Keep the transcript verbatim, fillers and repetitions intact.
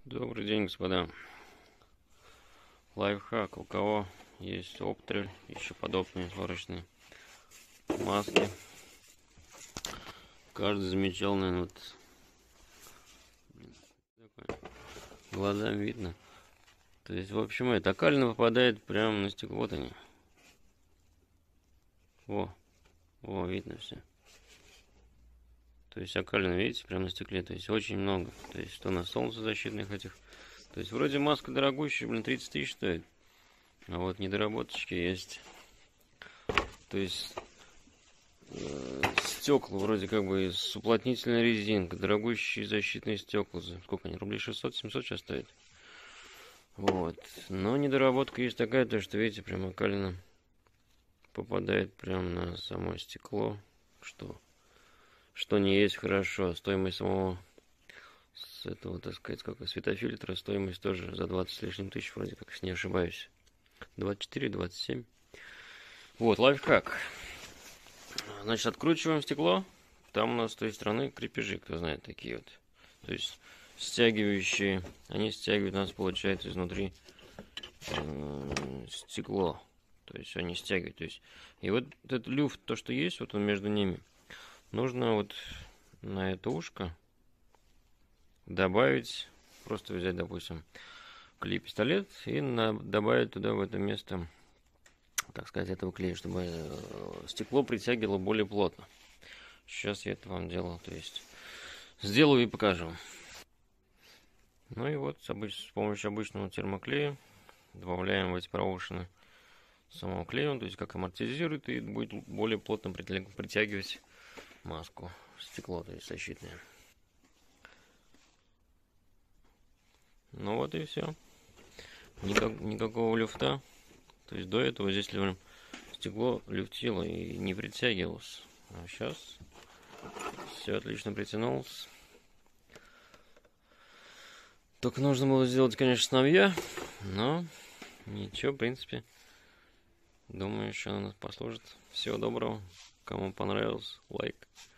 Добрый день, господа. Лайфхак. У кого есть Оптрель, еще подобные сварочные маски. Каждый замечал, наверное, вот глазам видно. То есть, в общем, это окалина попадает прямо на стекло. Вот они. Во, во, видно все. То есть окалина, видите, прямо на стекле. То есть очень много. То есть что на солнцезащитных этих. То есть вроде маска дорогущая, блин, тридцать тысяч стоит. А вот недоработочки есть. То есть э, стекла вроде как бы с уплотнительной резинкой, дорогущие защитные стекла. Сколько они? Рублей шестьсот-семьсот сейчас стоит. Вот. Но недоработка есть такая, то что, видите, прям окалина попадает прямо на само стекло, что, что не есть хорошо. Стоимость самого с этого, так сказать, как светофильтра, стоимость тоже за двадцать с лишним тысяч, вроде как, если не ошибаюсь. двадцать четыре двадцать семь. Вот, лайфхак. Значит, откручиваем стекло. Там у нас с той стороны крепежи, кто знает, такие вот. То есть стягивающие, они стягивают у нас, получается, изнутри э, стекло. То есть они стягивают. То есть, и вот этот люфт, то, что есть, вот он между ними, нужно вот на это ушко добавить, просто взять, допустим, клей-пистолет и на, добавить туда, в это место, так сказать, этого клея, чтобы стекло притягивало более плотно. Сейчас я это вам делаю, то есть сделаю и покажу. Ну и вот с, обыч... с помощью обычного термоклея добавляем в эти проушины самого клея, то есть как амортизирует и будет более плотно притягивать маску, стекло, то есть защитное. Ну вот и все. Никак... Никакого люфта. То есть до этого здесь стекло люфтило и не притягивалось. А сейчас все отлично притянулось. Только нужно было сделать, конечно, сновья. Но ничего, в принципе. Думаю, еще она нас послужит. Всего доброго. Кому понравилось, лайк.